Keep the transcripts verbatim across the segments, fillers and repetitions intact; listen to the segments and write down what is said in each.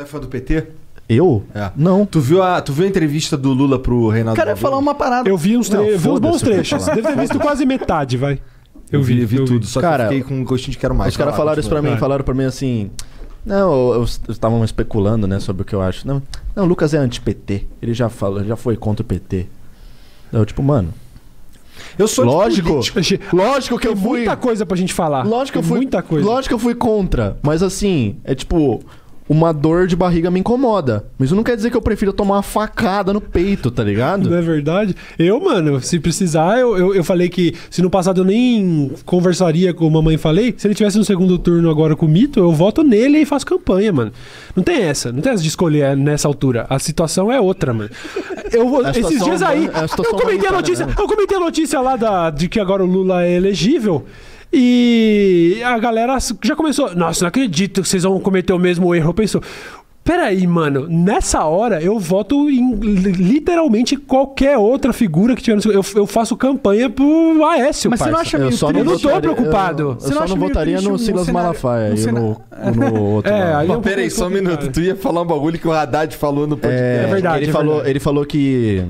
Tu é fã do P T? Eu? É. Não. Tu viu, a, tu viu a entrevista do Lula pro Reinaldo Cara, eu ia falar uma parada. Eu vi uns, tre... Não, eu vi uns bons foda-se o que eu trechos. falar. Deve ter visto quase metade, vai. Eu vi, vi eu tudo, só Cara, que eu fiquei com um gostinho de quero mais. Os caras falaram isso pra mim, Vai. falaram pra mim assim... Não, eu estavam especulando, né, sobre o que eu acho. Não, não o Lucas é anti-P T. Ele já falou, já foi contra o P T. Eu, tipo, mano... Eu sou Lógico, político. lógico que Tem eu fui... muita coisa pra gente falar. Lógico que eu Tem fui... muita coisa. Lógico que eu fui contra. Mas assim, é tipo... Uma dor de barriga me incomoda. Mas isso não quer dizer que eu prefiro tomar uma facada no peito, tá ligado? Não é verdade? Eu, mano, se precisar, eu, eu, eu falei que se no passado eu nem conversaria com a mamãe falei, se ele tivesse no segundo turno agora com o Mito, eu voto nele e faço campanha, mano. Não tem essa, não tem essa de escolher nessa altura. A situação é outra, mano. Eu, A esses situação, dias aí, né? É a situação eu comentei a humanitária, notícia, né? eu comentei a notícia lá da, de que agora o Lula é elegível. E a galera já começou. Nossa, não acredito que vocês vão cometer o mesmo erro. Pensou. Peraí, mano, nessa hora eu voto em literalmente qualquer outra figura que tiver no... Eu, eu faço campanha pro Aécio, Mas você não acha Eu meio só triste? Eu não tô votaria- preocupado. Eu, eu Você não só acha não meio votaria triste no um Silas cenário- Malafaia um e cenário- no, no outro. É, lá. ali é um Pera aí, pouco só um minuto. complicado. Tu ia falar um bagulho que o Haddad falou no podcast. É, É verdade, ele é falou, verdade. ele falou que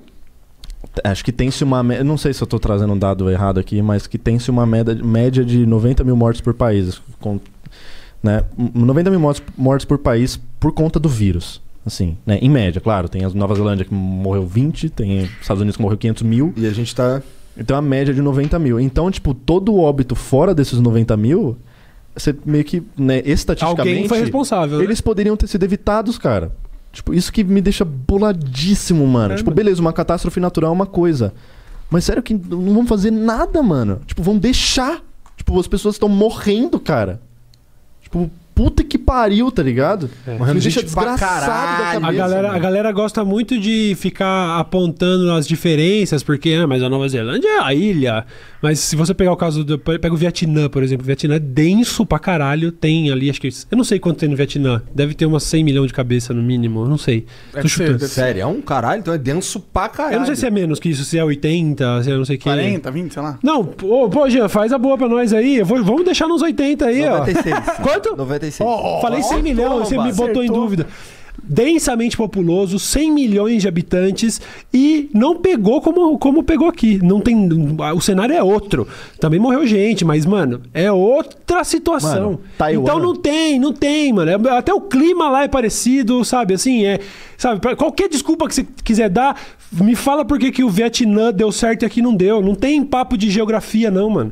acho que tem-se uma me- eu não sei se eu tô trazendo um dado errado aqui, mas que tem-se uma média, média de noventa mil mortes por país, com, né? noventa mil mortes, mortes por país por conta do vírus. Assim, né? Em média, claro. Tem a Nova Zelândia que morreu vinte, tem os Estados Unidos que morreu quinhentos mil. E a gente tá... Então a média de noventa mil. Então, tipo, todo o óbito fora desses noventa mil, você meio que, né, estatisticamente... Alguém foi responsável, né? Eles poderiam ter sido evitados, cara. Tipo, isso que me deixa boladíssimo, mano. É, tipo, mano. beleza, uma catástrofe natural é uma coisa. Mas sério que não vão fazer nada, mano. Tipo, vão deixar. Tipo, as pessoas estão morrendo, cara. Tipo, puta que pariu, tá ligado? É. Morrendo Me deixa gente pra desgraçado da caralho. cabeça. A galera, a mano. galera gosta muito de ficar apontando as diferenças, porque, ah, mas a Nova Zelândia é a ilha. Mas se você pegar o caso do. Pega o Vietnã, por exemplo. O Vietnã é denso pra caralho. Tem ali, acho que. Eu não sei quanto tem no Vietnã. Deve ter umas cem milhões de cabeça no mínimo. Eu não sei. Tô Deve ser, chutando. deve ser. Sério, é um caralho, então é denso pra caralho. Eu não sei se é menos que isso, se é oitenta, se é não sei o que. quarenta, vinte, sei lá. Não, pô, pô, Jean, faz a boa pra nós aí. Eu vou, vamos deixar nos oitenta aí, ó. noventa e seis. Quanto? noventa e seis. Falei cem milhões, você me acertou. botou em dúvida. Densamente populoso, cem milhões de habitantes e não pegou como, como pegou aqui. Não tem, o cenário é outro. Também morreu gente, mas, mano, é outra situação. Mano, Taiwan. Então não tem, não tem, mano. É- Até o clima lá é parecido, sabe? Assim, é. Sabe, pra qualquer desculpa que você quiser dar, me fala por que que o Vietnã deu certo e aqui não deu. Não tem papo de geografia, não, mano.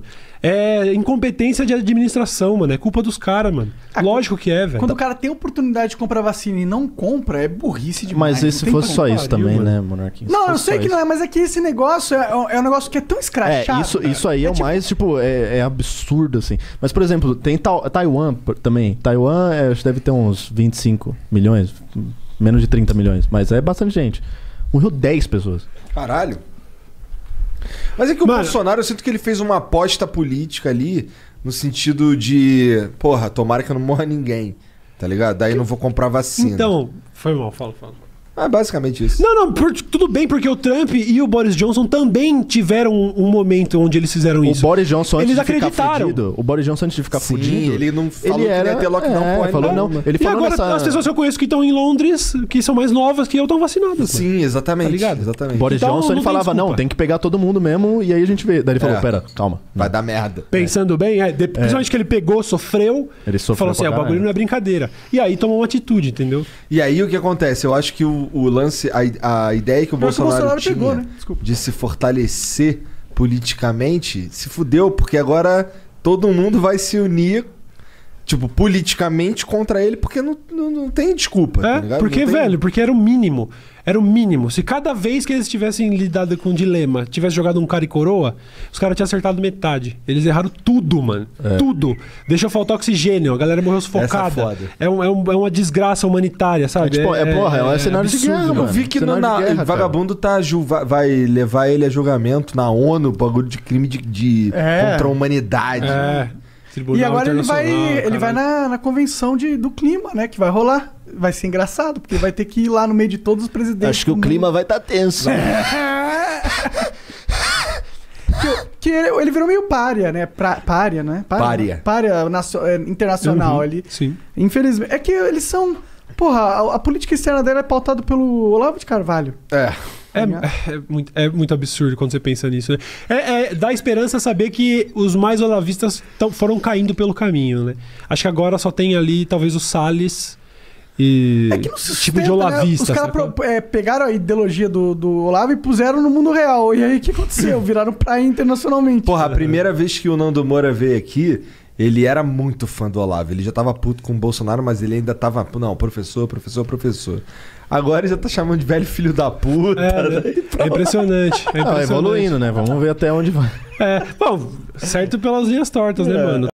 É incompetência de administração, mano. É culpa dos caras, mano. Ah, Lógico que é, velho. Quando o cara tem oportunidade de comprar vacina e não compra, é burrice demais. Mas não e se tem fosse pra- só isso pariu, também, mano. né, Monarquinhos? Não, eu sei que não é, mas é que esse negócio é, é um negócio que é tão É, escrachado. isso, cara. isso aí é, o tipo- mais, tipo, é, é absurdo, assim. Mas, por exemplo, tem Tau- Taiwan por- também. Taiwan é, acho que deve ter uns vinte e cinco milhões, menos de trinta milhões, mas é bastante gente. Morreu dez pessoas. Caralho. Mas é que o Mano. Bolsonaro, eu sinto que ele fez uma aposta política ali, no sentido de, porra, tomara que eu não morra ninguém, tá ligado? Daí eu não vou comprar vacina. Então, foi mal, fala, fala. É basicamente isso. Não, não, por- tudo bem, porque o Trump e o Boris Johnson também tiveram um, um momento onde eles fizeram O isso. Boris Johnson, antes Eles de ficar acreditaram. fudido, o Boris Johnson, antes de ficar Sim, fudido, ele não falou ele que era, ia ter lockdown é, porra falou nenhuma. não. Ele E falou agora nessa... as pessoas que eu conheço que estão em Londres, que são mais novas que eu, estão vacinadas. mano. Sim, exatamente. Tá ligado? Exatamente. Boris Então, Johnson, não ele tem falava, desculpa. não, tem que pegar todo mundo mesmo, e aí a gente vê. Daí ele falou, É. pera, calma. Vai dar merda. Pensando bem, é, de- principalmente que ele pegou, sofreu, Ele sofreu falou assim, pra é, o bagulho caralho. não é brincadeira. E aí tomou uma atitude, entendeu? E aí o que acontece? Eu acho que o, o lance, a, a ideia que o Pior que o Bolsonaro, Bolsonaro tinha pegou, né? Desculpa. de se fortalecer politicamente, se fudeu, porque agora todo mundo vai se unir, tipo, politicamente contra ele, porque não, não, não tem desculpa, tá É, ligado? porque, Não tem- velho, porque era o mínimo. Era o mínimo. Se cada vez que eles tivessem lidado com um dilema, tivesse jogado um cara e coroa, os caras tinham acertado metade. Eles erraram tudo, mano. Tudo. Deixou faltar oxigênio, a galera morreu sufocada. foda. É, um- é um- é uma desgraça humanitária, É, sabe? tipo, é, porra, é, um cenário de absurdo, guerra, Eu mano. vi que no, Cenário de na, guerra, cara. vagabundo tá ju- vai- vai levar ele a julgamento na ONU, bagulho de crime de, de É. contra a humanidade. É. Tribunal E agora ele vai, Internacional, ele vai caralho. na, na convenção de, do clima, né? Que vai rolar. Vai ser engraçado, porque vai ter que ir lá no meio de todos os presidentes. Acho que o do clima mundo. vai estar tenso. Que, que ele, ele virou meio pária, né? Pra, pária, né? Pária. Pária nacio- é, internacional Uhum, ali. Sim. Infelizmente. É que eles são. porra, a, a política externa dela é pautada pelo Olavo de Carvalho. É. É, é, é muito, é muito absurdo quando você pensa nisso, né? É, é, dá esperança saber que os mais olavistas tão, foram caindo pelo caminho, né? Acho que agora só tem ali, talvez, o Salles e... É que não se tipo de sustenta, né? olavista. Os caras é, pegaram a ideologia do, do Olavo e puseram no mundo real. E aí, o que aconteceu? Viraram praia internacionalmente. Porra, a primeira vez que o Nando Moura veio aqui, ele era muito fã do Olavo. Ele já tava puto com o Bolsonaro, mas ele ainda tava... Não, professor, professor, professor. Agora ele já tá chamando de velho filho da puta. É, né? É impressionante. É Não, impressionante. evoluindo, né? Vamos ver até onde vai. É, bom, certo pelas linhas tortas, né, É. mano?